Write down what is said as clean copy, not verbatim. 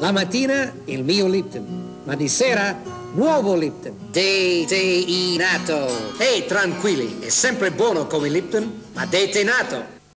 La mattina il mio Lipton, ma di sera nuovo Lipton. Deteinato. Ehi, tranquilli, è sempre buono come Lipton, ma deteinato.